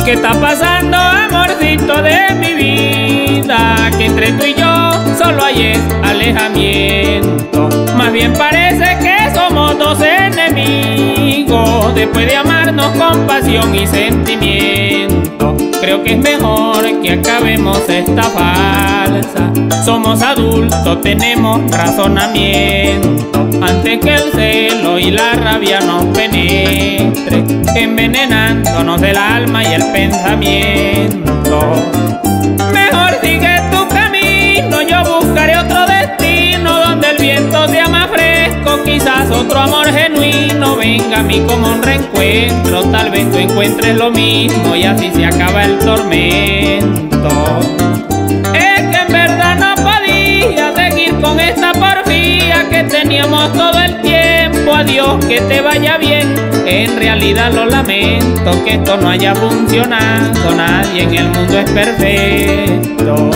¿Qué está pasando, amorcito de mi vida? Que entre tú y yo solo hay alejamiento. Más bien parece que somos dos enemigos, después de amarnos con pasión y sentimiento. Creo que es mejor que acabemos esta farsa. Somos adultos, tenemos razonamiento, antes que el celo y la rabia nos penetre, envenenándonos el alma y el pensamiento. Mejor sigue tu camino, yo buscaré otro destino, donde el viento sea más fresco, quizás otro amor genuino venga a mí como un reencuentro. Tal vez tú encuentres lo mismo y así se acaba el tormento. Es que en verdad no podía seguir con esta porfía que teníamos todo el tiempo. Adiós, que te vaya bien. En realidad lo lamento que esto no haya funcionado. Nadie en el mundo es perfecto.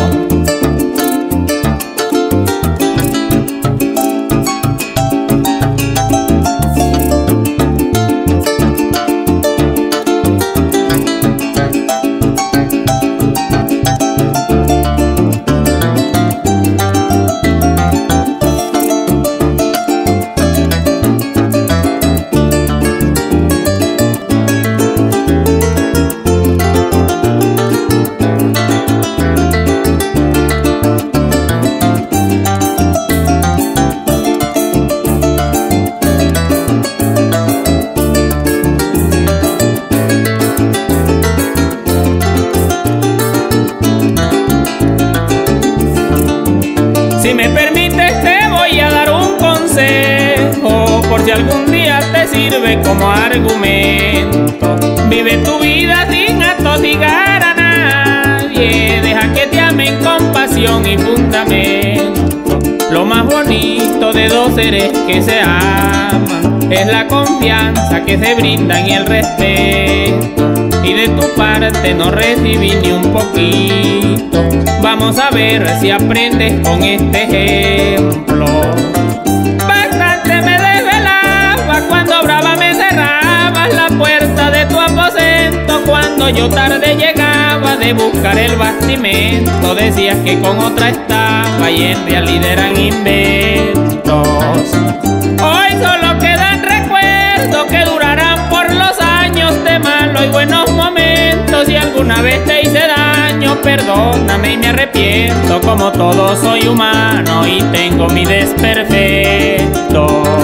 Si me permites te voy a dar un consejo, por si algún día te sirve como argumento. Vive tu vida sin atosigar a nadie, deja que te amen con pasión y fundamento. Lo más bonito de dos seres que se aman es la confianza que se brindan y el respeto. Y de tu parte no recibí ni un poquito. Vamos a ver si aprendes con este ejemplo. Bastante me desvelaba cuando brava me cerrabas la puerta de tu aposento. Cuando yo tarde llegaba de buscar el bastimento, decías que con otra estaba y en realidad eran inventos. Hoy solo quedan recuerdos que durarán por los años de malos y buenos momentos. Si alguna vez te hice daño, perdóname y me arrepiento. Como todo soy humano y tengo mi desperfecto.